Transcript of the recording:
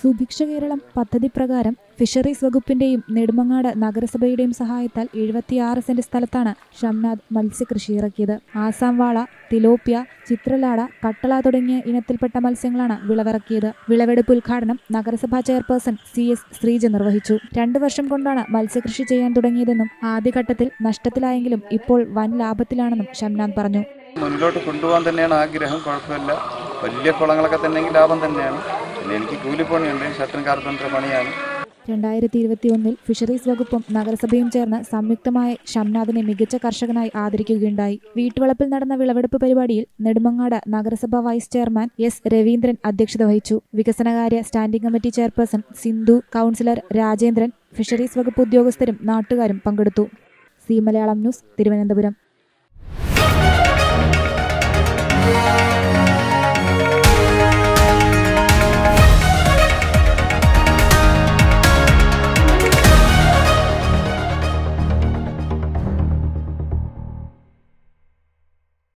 സുഭിക്ഷ കേരളം പദ്ധതി പ്രകാരം ഫിഷറീസ് വകുപ്പിന്റെയും നെടുമങ്ങാട് നഗരസഭയുടെയും സഹായത്താൽ 76 സെന്റ് സ്ഥലത്താണ് ഷംനാദ് മത്സ്യകൃഷി ഇറക്കിയത്. ആസാം വാള, തിലോപ്പിയ, ചിത്രലാട, കട്ടള തുടങ്ങിയ ഇനത്തിൽപ്പെട്ട മത്സ്യങ്ങളാണ് വിളവിറക്കിയത്. വിളവെടുപ്പ് ഉദ്ഘാടനം നഗരസഭാ ചെയർപേഴ്സൺ CS ശ്രീജ നിർവഹിച്ചു. 2 വർഷം കൊണ്ടാണ് മത്സ്യകൃഷി ചെയ്യാൻ തുടങ്ങിയതെന്നും ആദ്യഘട്ടത്തിൽ നഷ്ടത്തിലായെങ്കിലും ഇപ്പോൾ വൻ ലാഭത്തിലാണെന്നും ഷംനാദ് പറഞ്ഞു. മുന്നോട്ട് കൊണ്ടുപോകാൻ തന്നെയാണ് ആഗ്രഹം. കുഴപ്പമില്ല, വലിയ കുളങ്ങളൊക്കെ തന്നെ ലാഭം തന്നെയാണ്. പിന്നെ എനിക്ക് കൂലിപ്പണിയുണ്ട്, ഷട്ടർ കാർപ്പൻ്റർ പണിയാണ്. 2021 ഫിഷറീസ് വകുപ്പും നഗരസഭയും ചേർന്ന് സംയുക്തമായി ഷംനാദിനെ മികച്ച കർഷകനായി ആദരിക്കുകയുണ്ടായി. വീട്ടുവളപ്പിൽ നടന്ന വിളവെടുപ്പ് പരിപാടിയിൽ നെടുമങ്ങാട് നഗരസഭ വൈസ് ചെയർമാൻ S രവീന്ദ്രൻ അധ്യക്ഷത വഹിച്ചു. വികസനകാര്യ standing committee chairperson Sindhu, councillor Rajendran, fisheries വകുപ്പ് ഉദ്യോഗസ്ഥരും നാട്ടുകാരും പങ്കെടുത്തു. C Malayalam news, Thiruvananthapuram.